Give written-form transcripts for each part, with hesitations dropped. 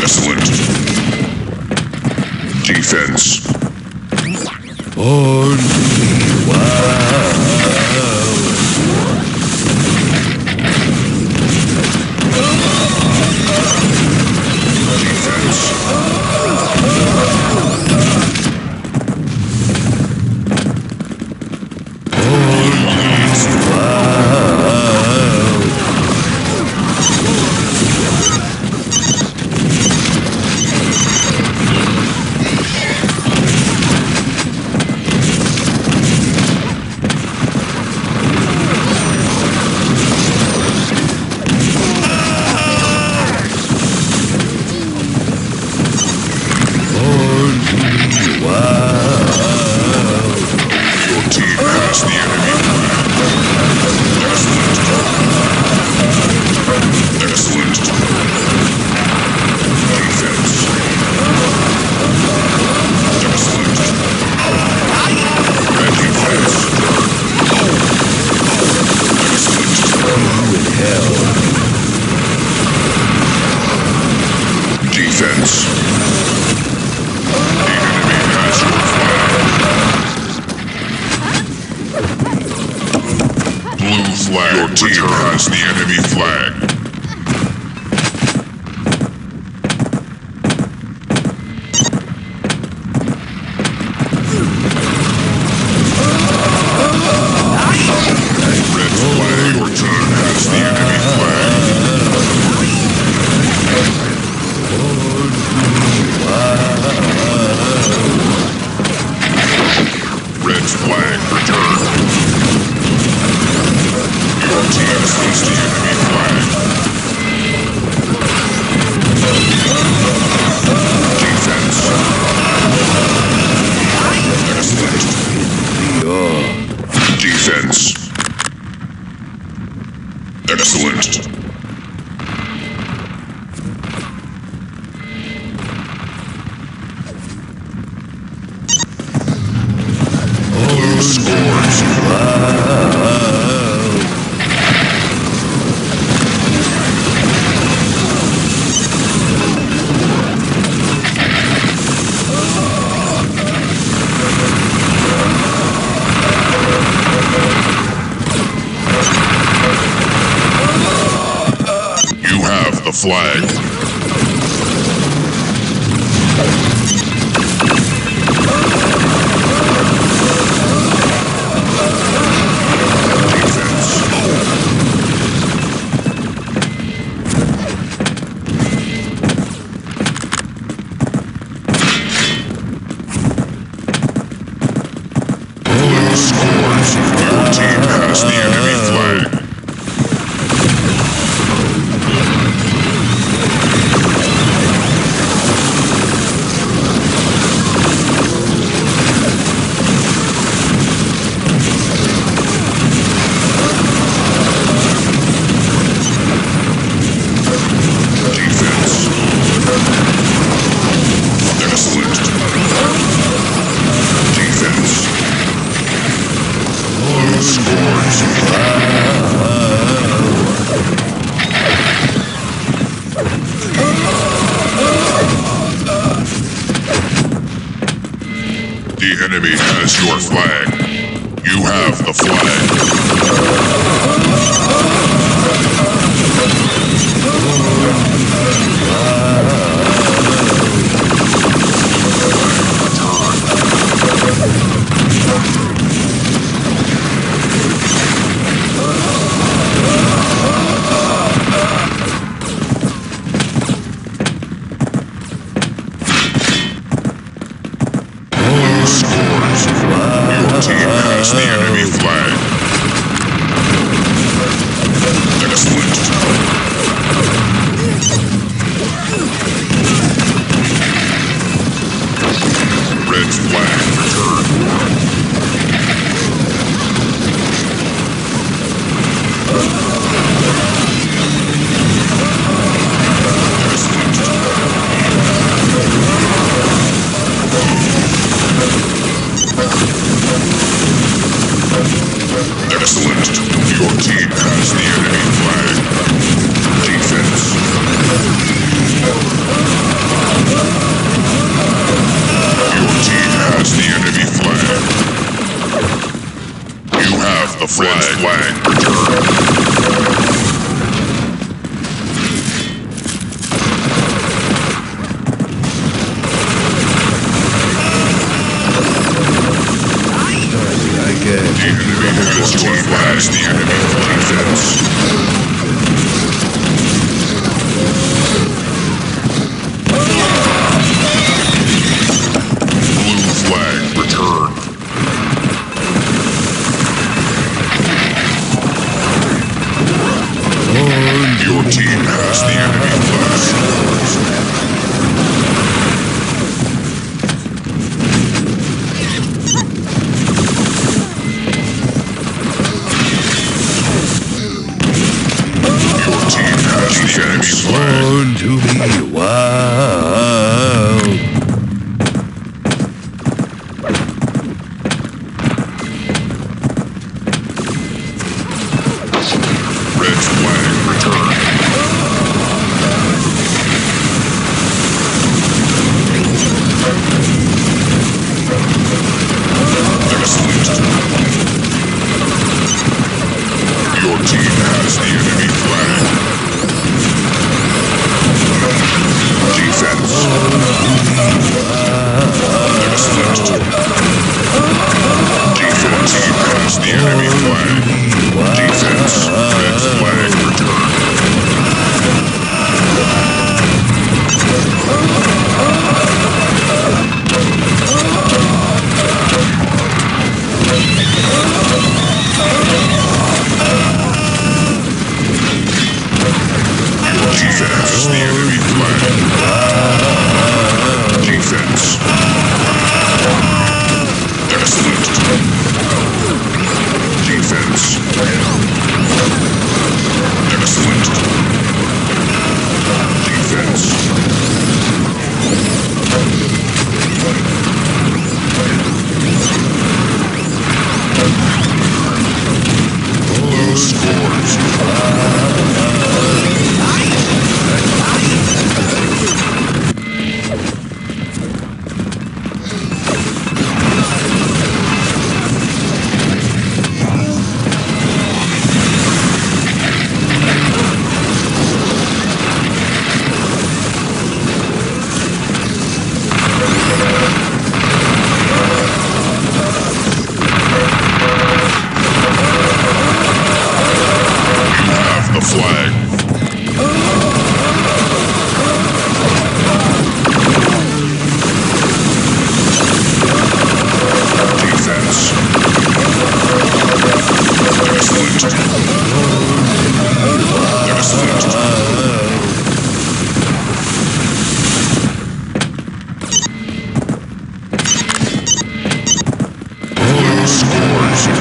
Excellent. Defense. Your team has the enemy flag. Red flag, your team has the enemy flag. Red flag, return. Your team has the enemy flag. Defense. Excellent. Defense. Excellent. Blue scores. The flag. Blue scores. Your team has the enemy flag. The enemy has your flag. You have the flag. Your team has the enemy flag. Excellent. Red flag returned. Excellent. Your team has the enemy flag. Defense. the flag returned. The enemy has your flag. The enemy defense. Blue flag returned. Your team has the enemy flag. Born to be wild. Red flag returned. Excellent. Your team has the enemy flag. Defense. Excellent. Defense team has the enemy flag. Defense. Red flag returned. Defense has the enemy flag. Defense. Excellent. Defense. Excellent. Defense. Blue scores. The flag. Defense. Excellent. Excellent. Blue scores.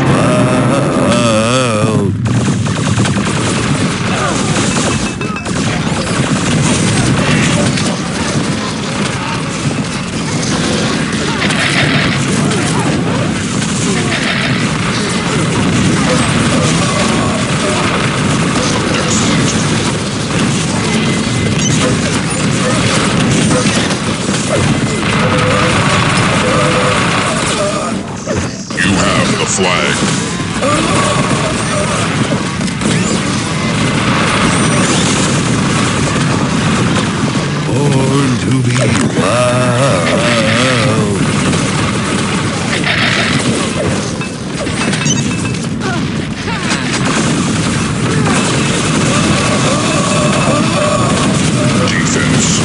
Flag. Born to be wild. Defense.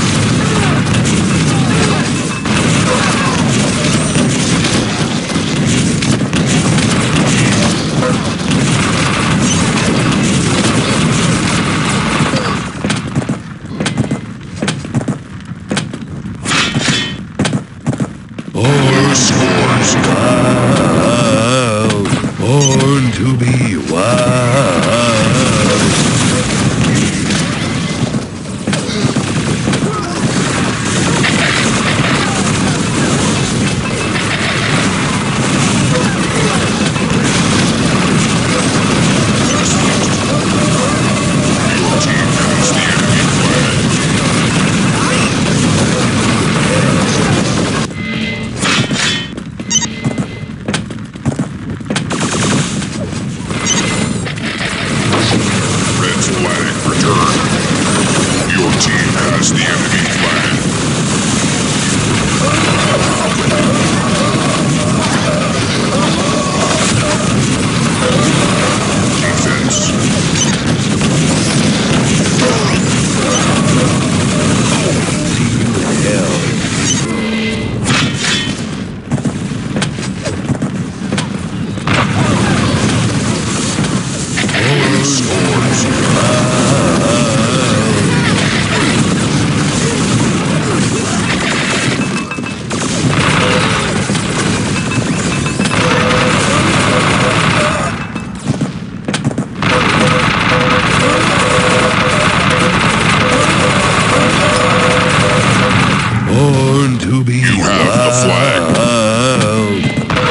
Born to be You have the flag. wild.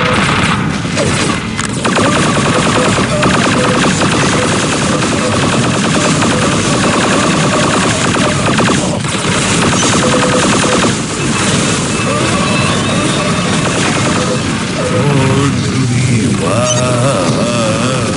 Born to be wild.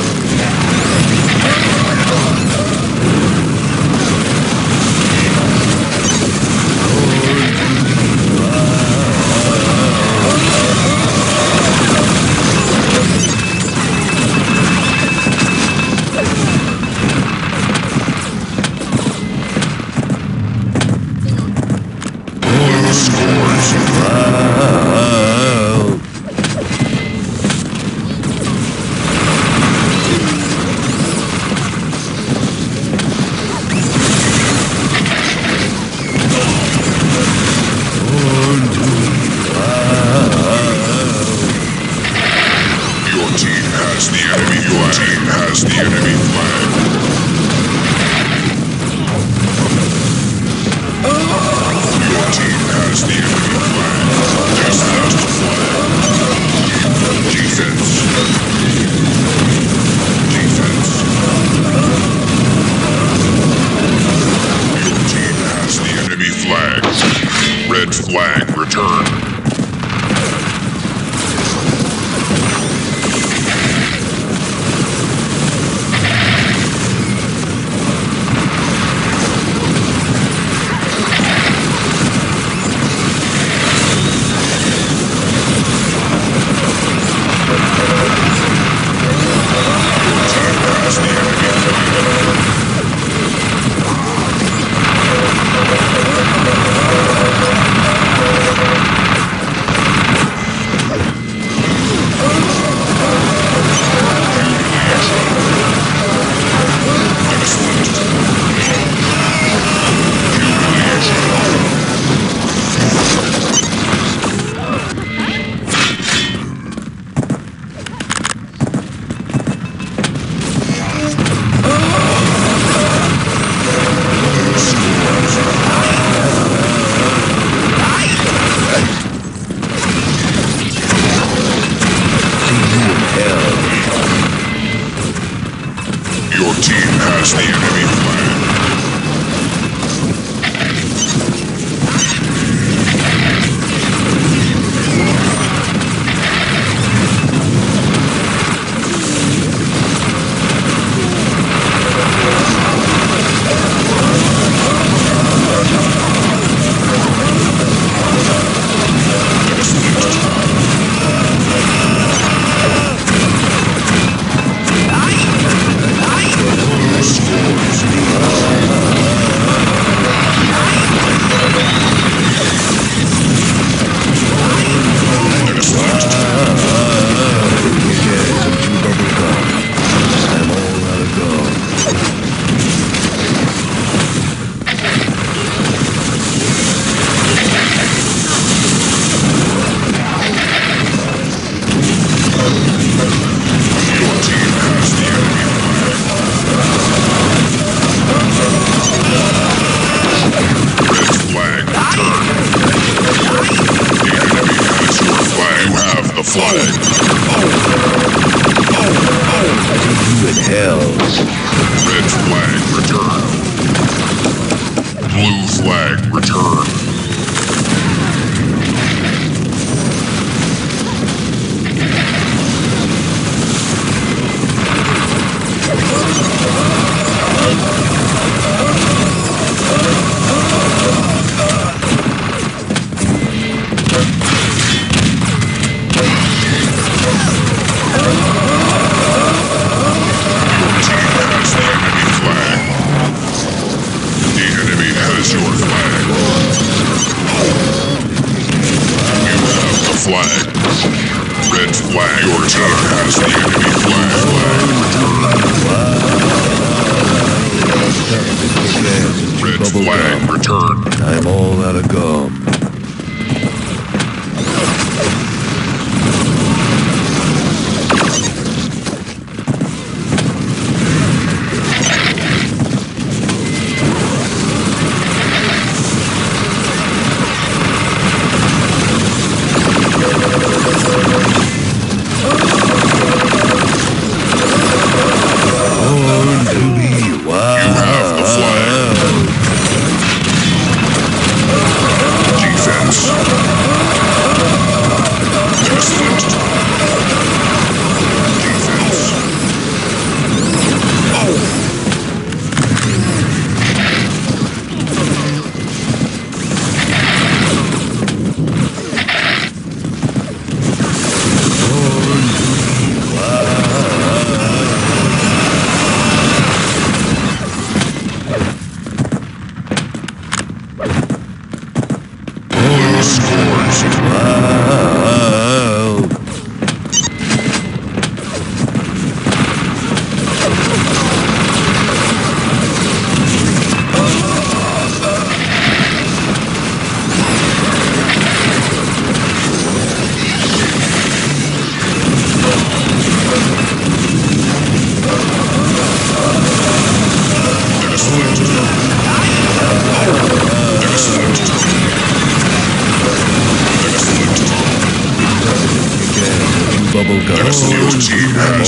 Blue scores. Wild. Born to be wild. Your team has the enemy flag. Your team has the enemy flag. Your team has the enemy flag. Just lost the flag. Defense. Defense. Your team has the enemy flag. Red flag returned. Your team has the enemy flag. hell. Red flag return. Blue flag return. Flag. Red flag. Your team has the enemy flag.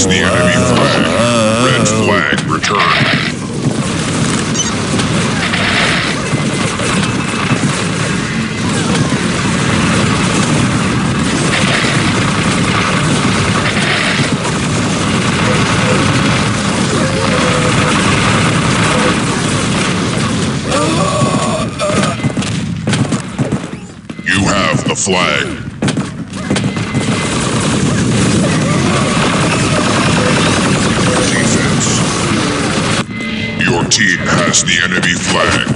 has the enemy flag. Red flag returned. You have the flag. Defense. Your team has the enemy flag.